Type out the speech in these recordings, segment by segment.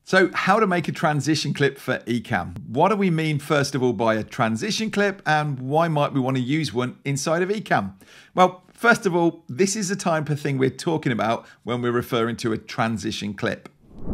So how to make a transition clip for Ecamm. What do we mean first of all by a transition clip, and why might we want to use one inside of Ecamm? Well, first of all, this is the type of thing we're talking about when we're referring to a transition clip.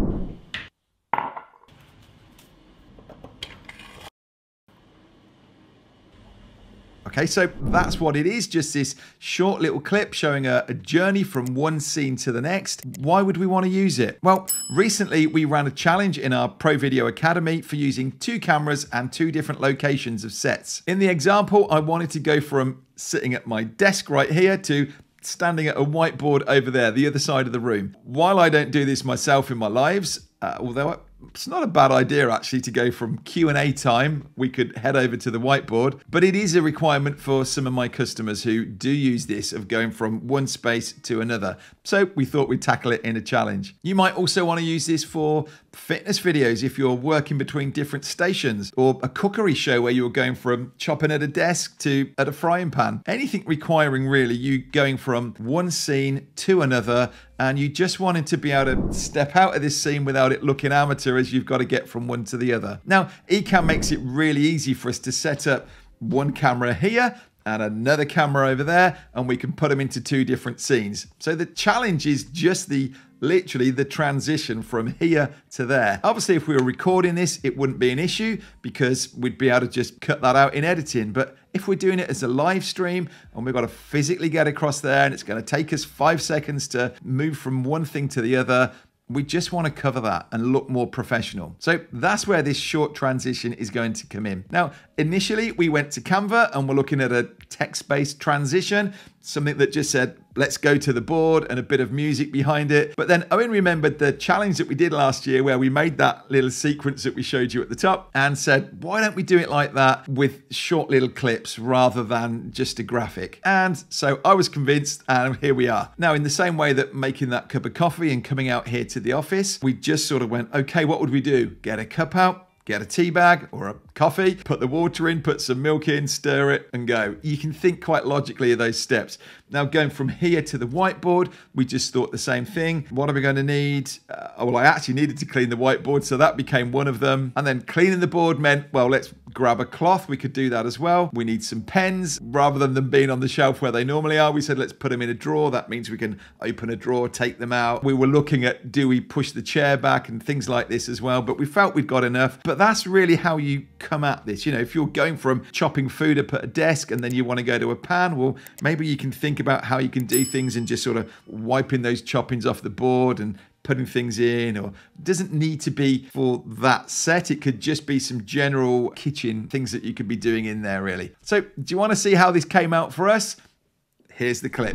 Okay, so that's what it is, just this short little clip showing a journey from one scene to the next. Why would we want to use it? Well, recently we ran a challenge in our Pro Video Academy for using 2 cameras and 2 different locations of sets. In the example, I wanted to go from sitting at my desk right here to standing at a whiteboard over there, the other side of the room. While I don't do this myself in my lives, although it's not a bad idea actually to go from Q&A time, we could head over to the whiteboard, but it is a requirement for some of my customers who do use this, of going from one space to another. So we thought we'd tackle it in a challenge. You might also want to use this for fitness videos if you're working between different stations, or a cookery show where you're going from chopping at a desk to at a frying pan. Anything requiring really you going from one scene to another, and you just wanted to be able to step out of this scene without it looking amateur as you've got to get from one to the other. Now, Ecamm makes it really easy for us to set up one camera here and another camera over there, and we can put them into 2 different scenes. So the challenge is just literally the transition from here to there. Obviously, if we were recording this, it wouldn't be an issue because we'd be able to just cut that out in editing. But if we're doing it as a live stream and we've got to physically get across there and it's going to take us 5 seconds to move from one thing to the other, we just want to cover that and look more professional. So that's where this short transition is going to come in. Now, initially we went to Canva and we're looking at a text-based transition, something that just said, let's go to the board and a bit of music behind it. But then Owen remembered the challenge that we did last year where we made that little sequence that we showed you at the top and said, why don't we do it like that with short little clips rather than just a graphic? And so I was convinced, and here we are. Now, in the same way that making that cup of coffee and coming out here to the office, we just sort of went, okay, what would we do? Get a cup out, get a tea bag or a coffee, put the water in, put some milk in, stir it and go. You can think quite logically of those steps. Now, going from here to the whiteboard, we just thought the same thing. What are we going to need? Well, I actually needed to clean the whiteboard, so that became one of them. And then cleaning the board meant, well, let's grab a cloth. We could do that as well. We need some pens. Rather than them being on the shelf where they normally are, we said, let's put them in a drawer. That means we can open a drawer, take them out. We were looking at, do we push the chair back and things like this as well, but we felt we'd got enough. But that's really how you come at this. You know, if you're going from chopping food up at a desk and then you want to go to a pan, well, maybe you can think about how you can do things and just sort of wiping those choppings off the board and putting things in. Or it doesn't need to be for that set. It could just be some general kitchen things that you could be doing in there, really. So do you want to see how this came out for us? Here's the clip.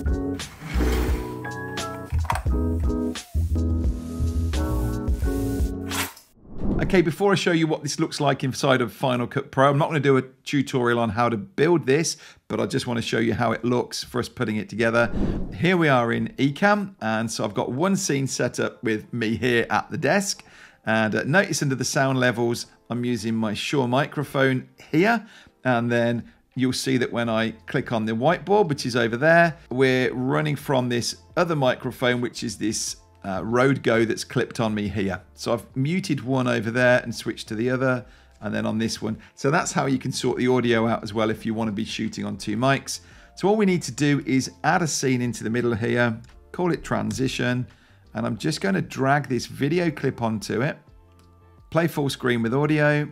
Okay, before I show you what this looks like inside of Final Cut Pro, I'm not going to do a tutorial on how to build this, but I just want to show you how it looks for us putting it together. Here we are in Ecamm, and so I've got one scene set up with me here at the desk. And notice under the sound levels, I'm using my Shure microphone here, and then you'll see that when I click on the whiteboard, which is over there, we're running from this other microphone, which is this Rode Go that's clipped on me here. So I've muted one over there and switched to the other, and then on this one. So that's how you can sort the audio out as well if you want to be shooting on 2 mics. So all we need to do is add a scene into the middle here, call it transition, and I'm just going to drag this video clip onto it, play full screen with audio,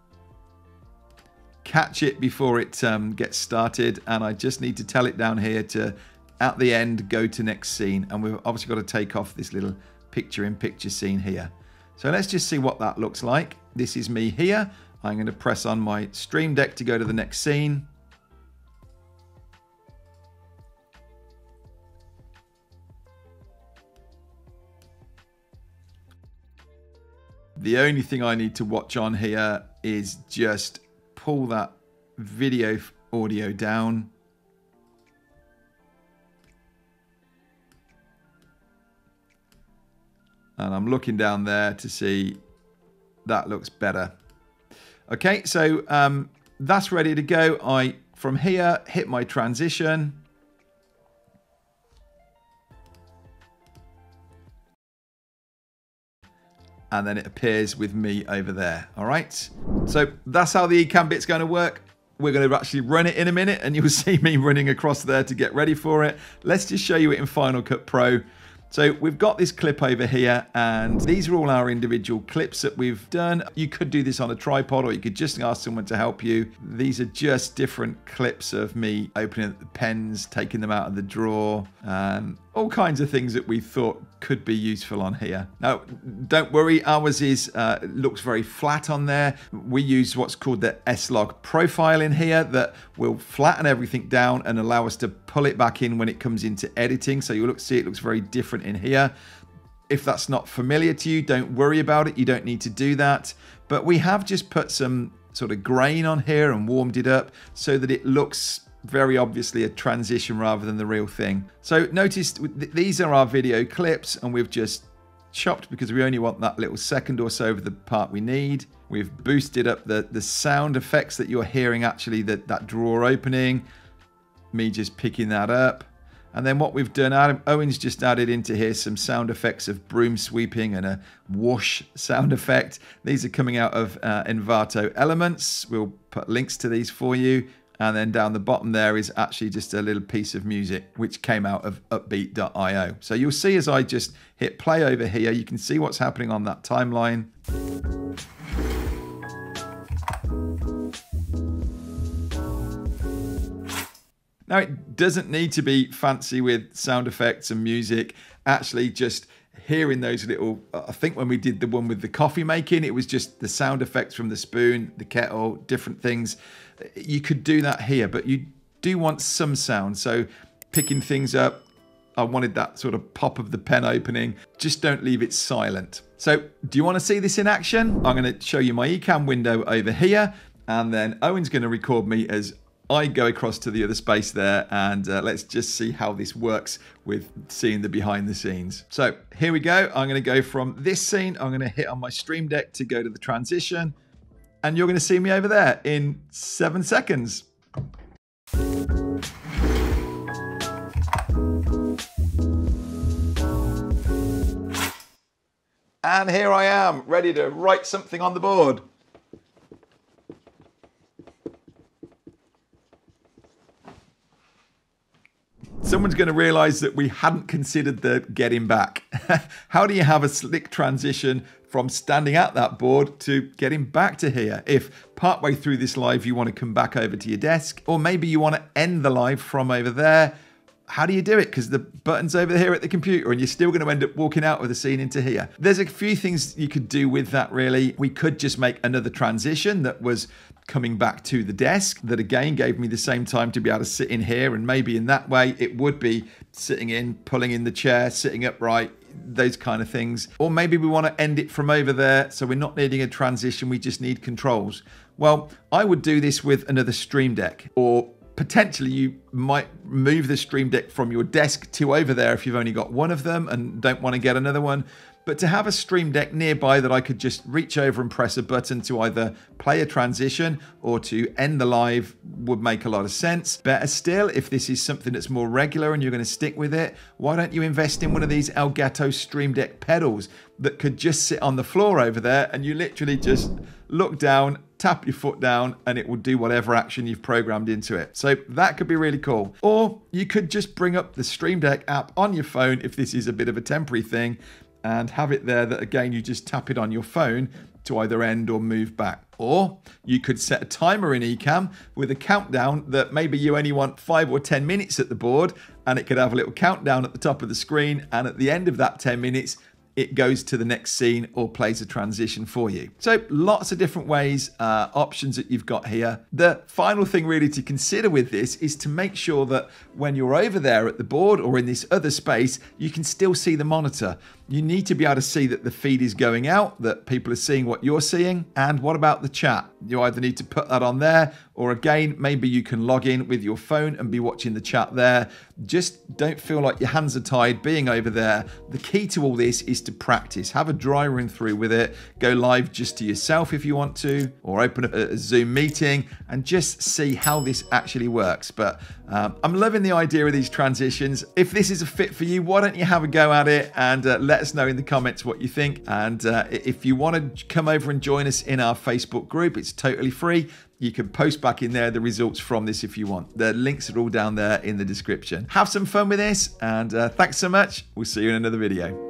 catch it before it gets started, and I just need to tell it down here to, at the end, go to next scene. And we've obviously got to take off this little picture-in-picture scene here. So let's just see what that looks like. This is me here. I'm going to press on my Stream Deck to go to the next scene. The only thing I need to watch on here is just pull that video audio down. And I'm looking down there to see that looks better. Okay, so that's ready to go. I, from here, hit my transition. and then it appears with me over there. All right. So that's how the Ecamm bit's going to work. We're going to actually run it in a minute, and you'll see me running across there to get ready for it. Let's just show you it in Final Cut Pro. So we've got this clip over here, and these are all our individual clips that we've done. You could do this on a tripod, or you could just ask someone to help you. These are just different clips of me opening the pens, taking them out of the drawer, all kinds of things that we thought could be useful on here. Now, don't worry, ours looks very flat on there. We use what's called the S-Log profile in here that will flatten everything down and allow us to pull it back in when it comes into editing. So you'll see it looks very different in here. If that's not familiar to you, don't worry about it. You don't need to do that. But we have just put some sort of grain on here and warmed it up so that it looks very obviously a transition rather than the real thing. So notice these are our video clips, and we've just chopped because we only want that little second or so of the part we need. We've boosted up the sound effects that you're hearing, actually that drawer opening, me just picking that up. And then what we've done, Owen's just added into here some sound effects of broom sweeping and a whoosh sound effect. These are coming out of Envato Elements. We'll put links to these for you. And then down the bottom there is actually just a little piece of music which came out of upbeat.io. So you'll see as I just hit play over here, you can see what's happening on that timeline. Now, it doesn't need to be fancy with sound effects and music. Actually, just hearing those little, I think when we did the one with the coffee making, it was just the sound effects from the spoon, the kettle, different things. You could do that here, but you do want some sound. So picking things up, I wanted that sort of pop of the pen opening. Just don't leave it silent. So do you want to see this in action? I'm going to show you my Ecamm window over here, and then Owen's going to record me as I go across to the other space there, and let's just see how this works with seeing the behind the scenes. So here we go. I'm going to go from this scene. I'm going to hit on my Stream Deck to go to the transition, and you're going to see me over there in 7 seconds. And here I am, ready to write something on the board. Someone's going to realize that we hadn't considered the getting back. How do you have a slick transition from standing at that board to getting back to here? If partway through this live you want to come back over to your desk, or maybe you want to end the live from over there, how do you do it? Because the button's over here at the computer and you're still going to end up walking out of the scene into here. There's a few things you could do with that, really. We could just make another transition that was coming back to the desk, that again gave me the same time to be able to sit in here, and maybe in that way it would be sitting in, pulling in the chair, sitting upright, those kind of things. Or maybe we want to end it from over there, so we're not needing a transition, we just need controls. Well, I would do this with another Stream Deck, or potentially you might move the Stream Deck from your desk to over there if you've only got one of them and don't want to get another one. But to have a Stream Deck nearby that I could just reach over and press a button to either play a transition or to end the live would make a lot of sense. Better still, if this is something that's more regular and you're going to stick with it, why don't you invest in one of these Elgato Stream Deck pedals that could just sit on the floor over there, and you literally just look down, tap your foot down, and it will do whatever action you've programmed into it. So that could be really cool. Or you could just bring up the Stream Deck app on your phone if this is a bit of a temporary thing, and have it there that again you just tap it on your phone to either end or move back. Or you could set a timer in Ecamm with a countdown that maybe you only want 5 or 10 minutes at the board, and it could have a little countdown at the top of the screen, and at the end of that 10 minutes it goes to the next scene or plays a transition for you. So lots of different ways, options that you've got here. The final thing really to consider with this is to make sure that when you're over there at the board or in this other space, you can still see the monitor. You need to be able to see that the feed is going out, that people are seeing what you're seeing. And what about the chat? You either need to put that on there, Or again, maybe you can log in with your phone and be watching the chat there. Just don't feel like your hands are tied being over there. The key to all this is to practice. Have a dry run through with it. Go live just to yourself if you want to, or open up a Zoom meeting and just see how this actually works. But I'm loving the idea of these transitions. If this is a fit for you, why don't you have a go at it and let us know in the comments what you think. And if you want to come over and join us in our Facebook group, it's totally free. You can post back in there the results from this if you want. The links are all down there in the description. Have some fun with this, and thanks so much. We'll see you in another video.